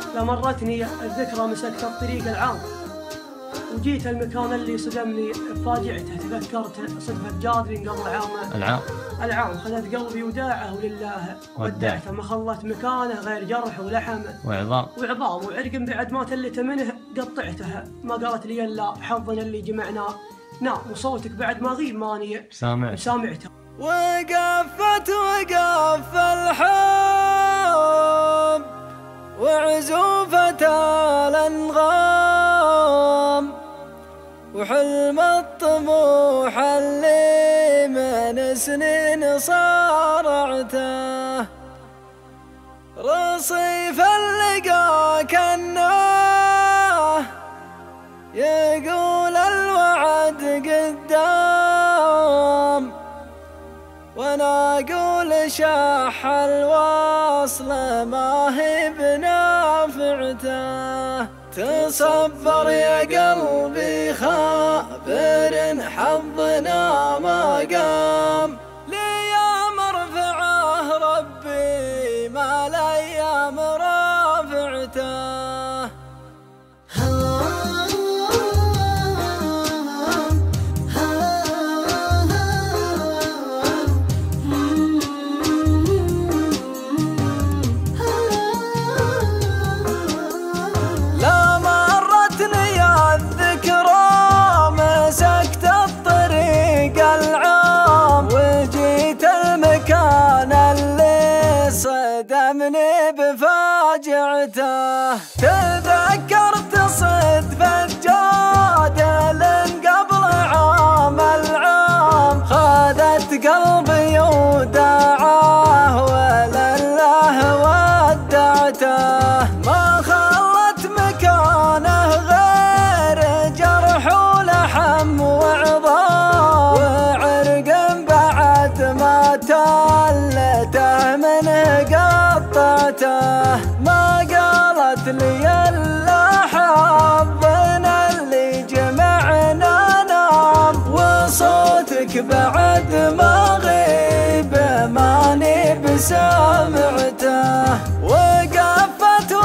لمرتني الذكرى مسكت الطريق العام، وجيت المكان اللي صدمني بفاجعته، تذكرت صدفة جادري قبل العام خذت قلبي وداعه ولله ودعته، ما خلت مكانه غير جرح ولحم وعظام وعرق بعد ما تلت منه قطعته، ما قالت لي الا حظنا اللي جمعنا نام، وصوتك بعد ما غيب ماني سامعته. وقف الحب وعزوفة الأنغام، وحلم الطموح اللي من سنين صارعته، رصيف اللقا كأنه يقول الوعد قدام، وانا اقول شح الوصل ما هي بنافعته، تصبر يا قلبي خابر حظنا ما قام، ليام رفعه ربي ما الايام رافعته. صدمني بفاجعته، تذكرت صدفة جادل قبل عام العام، خذت قلبي وداعه ولله ودعته، ما خلت مكانه غير جرح ولحم وعظام، وعرق بعد ما تلته منه قطعته، ما قالت لي الا حظنا اللي جمعنا نام، وصوتك بعد ما غيب ماني بسامعته، وقف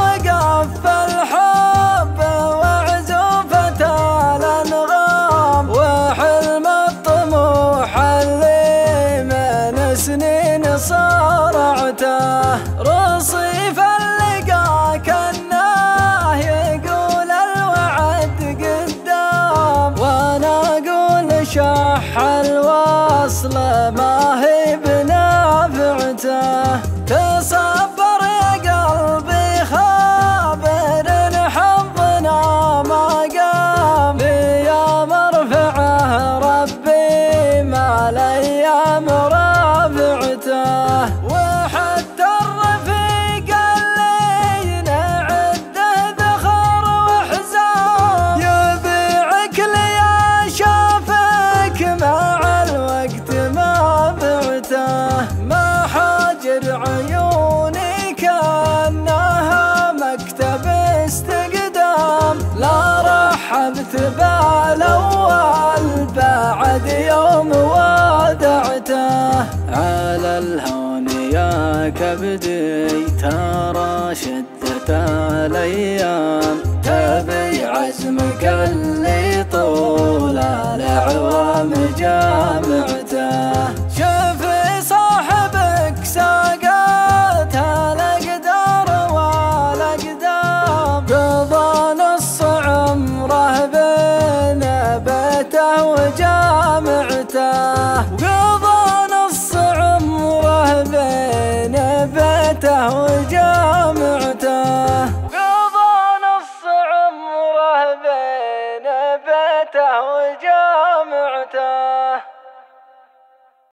الحب وعزوفة الأنغام، وحلم الطموح اللي من سنين صارعته، رصيف اللقا كأنه يقول الوعد قدام، وانا اقول شح الوصل ما هي بنافعته، تصبر يا قلبي خابر حظنا ما قام، ليام رفعه ربي ما الايام رافعته، وحتى الرفيق اللي نعده ذخر وحزام، يبيعك لي شافك مع الوقت ما بعته، ما حاجر عيوني كأنها مكتب استقدام، لا رحبت بالأول بعد يوم ودعته، على الهون يا كبدي ترى شدة الأيام، تبي عزمك اللي طول الأعوام جامعته، شوفي صاحبك ساقات الأقدار والأقدام، قضى نص عمره بين بيته وجامعته.